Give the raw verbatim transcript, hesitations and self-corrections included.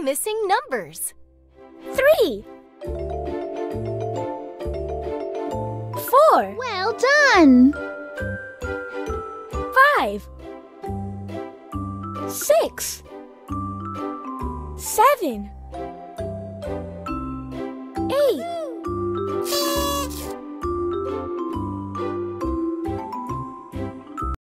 missing numbers. Three. Four. Well done! Five. Six. Seven. Eight.